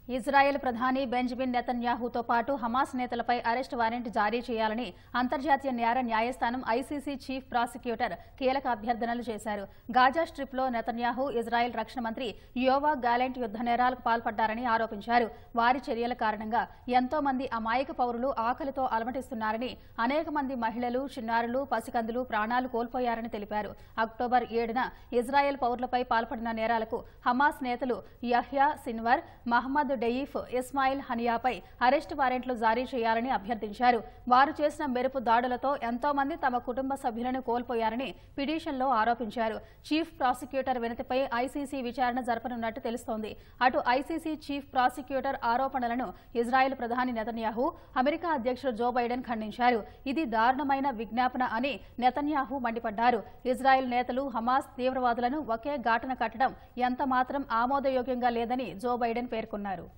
Israel ప్రధాని Benjamin నెతన్యాహుతో పాటు Hamas నేతలపై అరెస్ట్ వారెంట్ జారీ చేయాలని అంతర్జాతీయ న్యాయస్థానం ఐసీసీ చీఫ్ ప్రాసిక్యూటర్ కీలక అభ్యర్థనలు చేశారు. గాజా స్ట్రిప్లో నెతన్యాహు ఇజ్రాయెల్ రక్షణ మంత్రి యోవా గాలెంట్ యుద్ధ నేరాలకు పాల్పడ్డారని ఆరోపించారు. వారి చర్యల కారణంగా ఎంతో మంది అమాయక పౌరులు ఆకలితో అలమటిస్తున్నారని, అనేక మంది మహిళలు, చిన్నారులు, పసికందులు ప్రాణాలు కోల్పోయారని తెలిపారు. అక్టోబర్ 7న ఇజ్రాయెల్ పౌరులపై పాల్పడిన నేరాలకు హమాస్ నేతలు యహ్యా సిన్వర్, మహమ్మద్ డెయీఫ్, ఇస్మాయిల్ హనియాపై అరెస్టు వారెంట్లు జారీ చేయాలని అభ్యర్థించారు. వారు చేసిన మెరుపు దాడులతో ఎంతో మంది తమ కుటుంబ సభ్యులను కోల్పోయారని పిటిషన్లో ఆరోపించారు. చీఫ్ ప్రాసిక్యూటర్ వినతిపై ఐసీసీ విచారణ జరపనున్నట్టు తెలుస్తోంది. అటు ఐసీసీ చీఫ్ ప్రాసిక్యూటర్ ఆరోపణలను ఇజ్రాయెల్ ప్రధాని నెతన్యాహు, అమెరికా అధ్యక్షుడు జో బైడెన్ ఖండించారు. ఇది దారుణమైన విజ్ఞాపన అని నెతన్యాహు మండిపడ్డారు. ఇజ్రాయెల్ నేతలు హమాస్ తీవ్రవాదులను ఒకే ఘాటన కట్టడం ఎంతమాత్రం ఆమోదయోగ్యంగా లేదని జో బైడెన్ పేర్కొన్నారు.